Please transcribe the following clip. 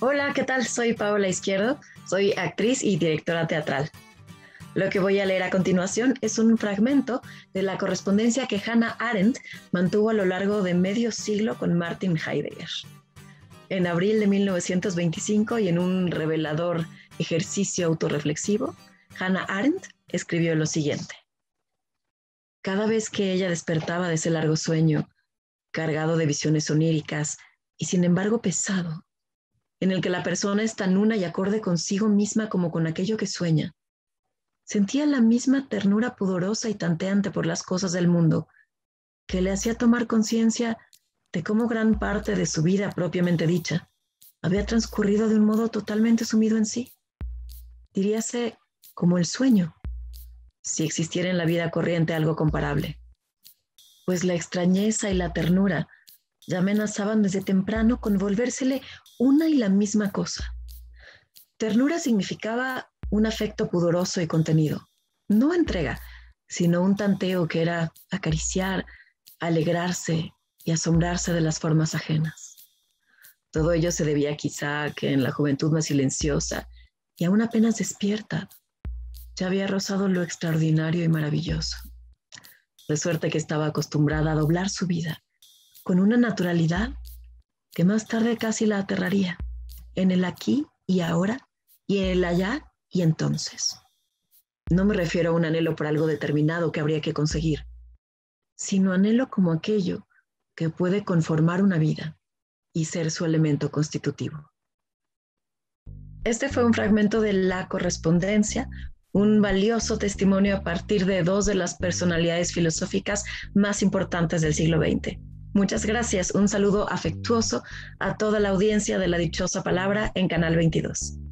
Hola, ¿qué tal? Soy Paola Izquierdo, soy actriz y directora teatral. Lo que voy a leer a continuación es un fragmento de la correspondencia que Hannah Arendt mantuvo a lo largo de medio siglo con Martin Heidegger. En abril de 1925 y en un revelador ejercicio autorreflexivo, Hannah Arendt escribió lo siguiente. Cada vez que ella despertaba de ese largo sueño, cargado de visiones oníricas y sin embargo pesado, en el que la persona es tan una y acorde consigo misma como con aquello que sueña, sentía la misma ternura pudorosa y tanteante por las cosas del mundo que le hacía tomar conciencia de cómo gran parte de su vida propiamente dicha había transcurrido de un modo totalmente sumido en sí. Diríase como el sueño, si existiera en la vida corriente algo comparable, pues la extrañeza y la ternura ya amenazaban desde temprano con volvérsele una y la misma cosa. Ternura significaba un afecto pudoroso y contenido, no entrega, sino un tanteo que era acariciar, alegrarse y asombrarse de las formas ajenas. Todo ello se debía quizá a que en la juventud más silenciosa y aún apenas despierta, ya había rozado lo extraordinario y maravilloso, de suerte que estaba acostumbrada a doblar su vida con una naturalidad que más tarde casi la aterraría, en el aquí y ahora, y en el allá y entonces. No me refiero a un anhelo por algo determinado que habría que conseguir, sino anhelo como aquello que puede conformar una vida y ser su elemento constitutivo. Este fue un fragmento de La Correspondencia, un valioso testimonio a partir de dos de las personalidades filosóficas más importantes del siglo XX. Muchas gracias. Un saludo afectuoso a toda la audiencia de La Dichosa Palabra en Canal 22.